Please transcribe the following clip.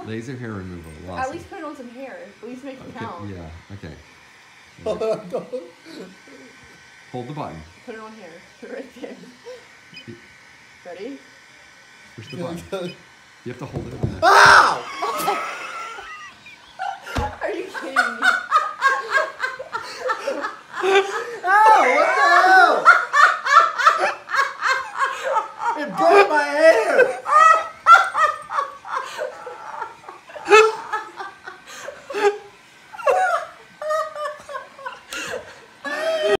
Laser hair removal. Awesome. At least put on some hair. At least make it count. Yeah. Okay. Don't. Hold the button. Put it on here. Put it right there. Ready? Push the button. You have to hold it. Ow!